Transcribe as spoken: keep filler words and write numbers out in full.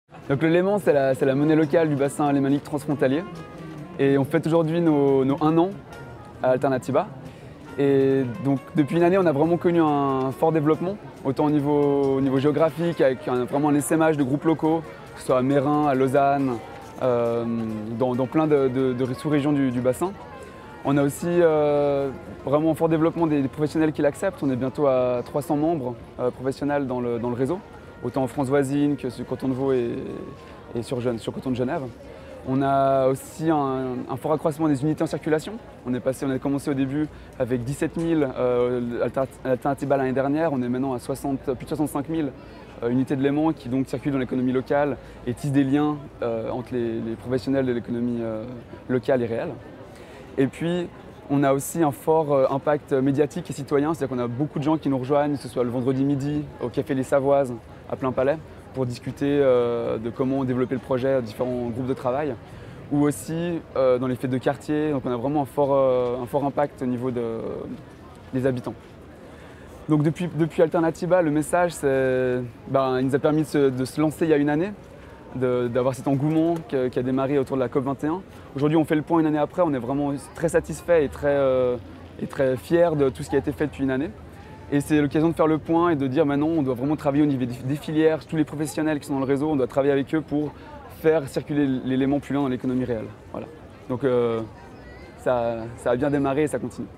Donc le Léman, c'est la, la monnaie locale du bassin lémanique transfrontalier. Et on fête aujourd'hui nos, nos un an à Alternatiba. Et donc depuis une année, on a vraiment connu un fort développement, autant au niveau, au niveau géographique, avec un, vraiment un essaimage de groupes locaux, que ce soit à Meyrin, à Lausanne, euh, dans, dans plein de, de, de sous-régions du, du bassin. On a aussi euh, vraiment un fort développement des, des professionnels qui l'acceptent. On est bientôt à trois cents membres euh, professionnels dans le, dans le réseau, autant en France voisine que sur Canton de Vaud et, et sur, sur Canton de Genève. On a aussi un, un fort accroissement des unités en circulation. On, est passé, on a commencé au début avec dix-sept mille euh, Alternatiba l'année dernière. On est maintenant à soixante, plus de soixante-cinq mille euh, unités de Léman qui donc circulent dans l'économie locale et tissent des liens euh, entre les, les professionnels de l'économie euh, locale et réelle. Et puis, on a aussi un fort euh, impact médiatique et citoyen, c'est-à-dire qu'on a beaucoup de gens qui nous rejoignent, que ce soit le vendredi midi au Café Les Savoises à Plein Palais, pour discuter euh, de comment développer le projet, différents groupes de travail, ou aussi euh, dans les fêtes de quartier. Donc on a vraiment un fort, euh, un fort impact au niveau de, des habitants. Donc depuis, depuis Alternatiba, le message, ben, il nous a permis de se, de se lancer il y a une année, d'avoir cet engouement qui, qui a démarré autour de la COP vingt et un. Aujourd'hui, on fait le point une année après, on est vraiment très satisfait et très, euh, et très fiers de tout ce qui a été fait depuis une année. Et c'est l'occasion de faire le point et de dire maintenant on doit vraiment travailler au niveau des, des filières, tous les professionnels qui sont dans le réseau, on doit travailler avec eux pour faire circuler l'élément plus loin dans l'économie réelle. Voilà. Donc euh, ça, ça a bien démarré et ça continue.